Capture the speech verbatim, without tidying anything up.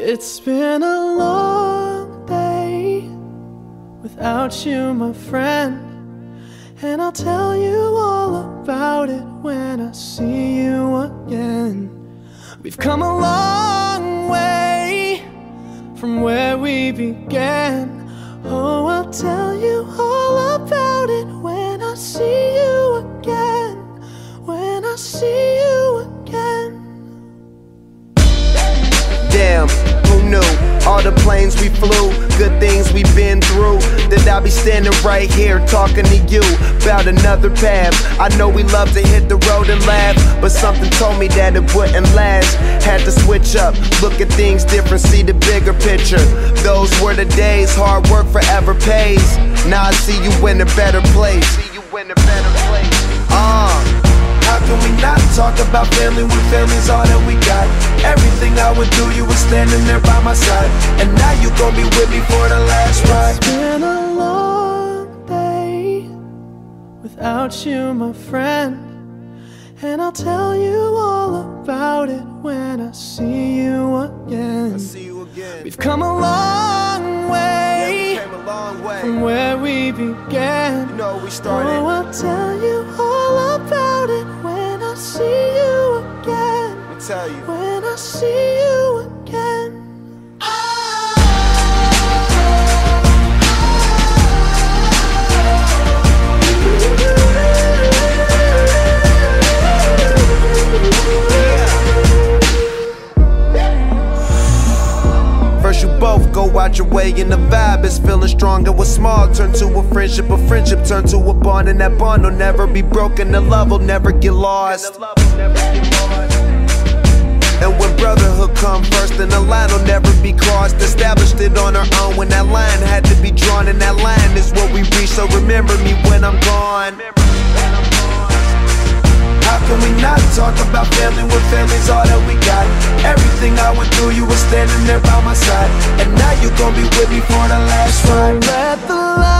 It's been a long day without you, my friend, and I'll tell you all about it when I see you again. We've come a long way from where we began. Oh, I'll tell you all about it when I see you again. When I see you again. Damn, who knew? All the planes we flew, good things we've been through, that I'll be standing right here talking to you about another path. I know we love to hit the road and laugh, but something told me that it wouldn't last. Had to switch up, look at things different, see the bigger picture. Those were the days, hard work forever pays. Now I see you in a better place. See you in a better place. Uh How can we not talk about family when family's all that we got? Everything I would do, you were standing there by my side, and now you gon' be with me for the last ride. It's been a long day without you, my friend, and I'll tell you all about it when I see you again. I see you again. We've come a long way, yeah, we came a long way from where we began. You know we started. Oh, I'll tell you all about it when I see you again. Let me tell you. When I see you again. First you both go out your way and the vibe is feeling strong, and what's small turn to a friendship, a friendship turn to a bond, and that bond will never be broken, the love will never get lost. And when brotherhood come first, then the line will never be crossed. Established it on our own when that line had to be drawn, and that line is what we reach, so remember me when I'm gone. How can we not talk about family when family's all that we got? Everything I went through, you were standing there by my side, and now you gon' be with me for the last ride. Let the light